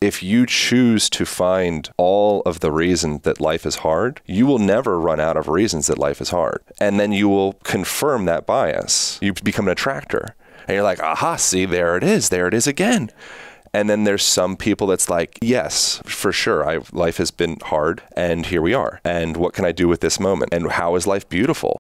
if you choose to find all of the reasons that life is hard, you will never run out of reasons that life is hard. And then you will confirm that bias. You become an attractor. And you're like, aha, see, there it is again. And then there's some people that's like, yes, for sure, life has been hard, and here we are. And what can I do with this moment? And how is life beautiful?